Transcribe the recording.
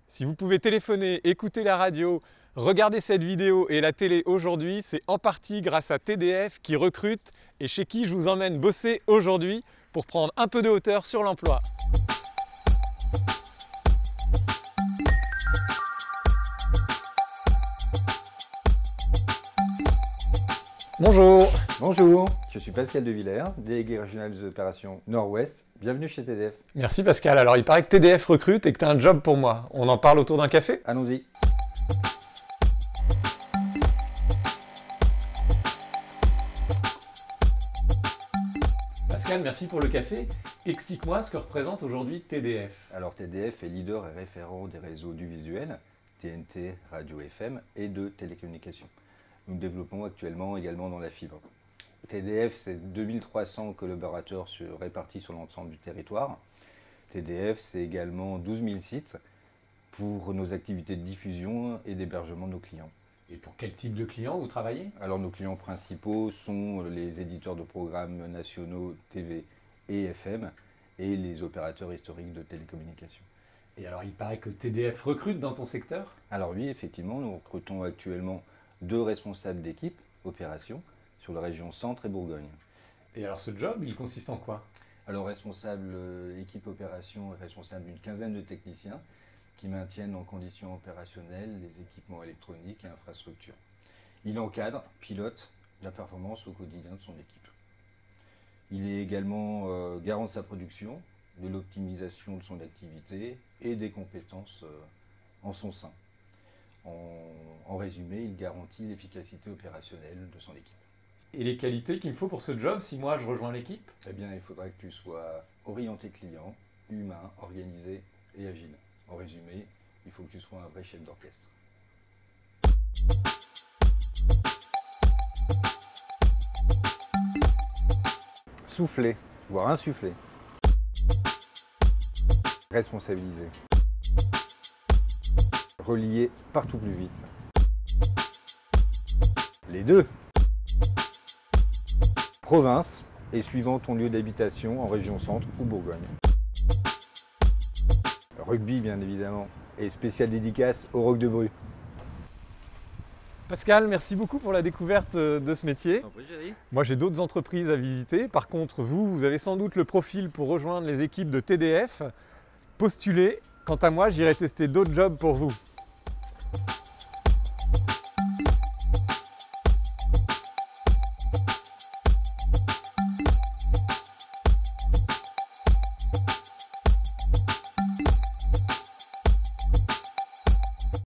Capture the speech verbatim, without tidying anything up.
Si vous pouvez téléphoner, écouter la radio, regarder cette vidéo et la télé aujourd'hui, c'est en partie grâce à T D F qui recrute et chez qui je vous emmène bosser aujourd'hui pour prendre un peu de hauteur sur l'emploi. Bonjour. Bonjour, je suis Pascal De Villers, délégué régional des opérations Nord-Ouest. Bienvenue chez T D F. Merci Pascal. Alors il paraît que T D F recrute et que tu as un job pour moi. On en parle autour d'un café? Allons-y. Pascal, merci pour le café. Explique-moi ce que représente aujourd'hui T D F. Alors T D F est leader et référent des réseaux du visuel, T N T, radio F M et de télécommunications. Nous développons actuellement également dans la fibre. T D F, c'est deux mille trois cents collaborateurs sur, répartis sur l'ensemble du territoire. T D F, c'est également douze mille sites pour nos activités de diffusion et d'hébergement de nos clients. Et pour quel type de clients vous travaillez? Alors nos clients principaux sont les éditeurs de programmes nationaux T V et F M et les opérateurs historiques de télécommunications. Et alors il paraît que T D F recrute dans ton secteur? Alors oui, effectivement, nous recrutons actuellement deux responsables d'équipe, opération, sur la région Centre et Bourgogne. Et alors ce job, il consiste en quoi? Alors responsable euh, équipe opération est responsable d'une quinzaine de techniciens qui maintiennent en conditions opérationnelles les équipements électroniques et infrastructures. Il encadre, pilote la performance au quotidien de son équipe. Il est également euh, garant de sa production, de l'optimisation de son activité et des compétences euh, en son sein. En, en résumé, il garantit l'efficacité opérationnelle de son équipe. Et les qualités qu'il me faut pour ce job si moi je rejoins l'équipe? Eh bien, il faudra que tu sois orienté client, humain, organisé et agile. En résumé, il faut que tu sois un vrai chef d'orchestre. Souffler, voire insuffler. Responsabiliser. Relier partout plus vite. Les deux. Province et suivant ton lieu d'habitation en région Centre ou Bourgogne. Rugby bien évidemment et spéciale dédicace au Roc de Bru. Pascal, merci beaucoup pour la découverte de ce métier. Moi j'ai d'autres entreprises à visiter. Par contre, vous, vous avez sans doute le profil pour rejoindre les équipes de T D F. Postulez. Quant à moi, j'irai tester d'autres jobs pour vous.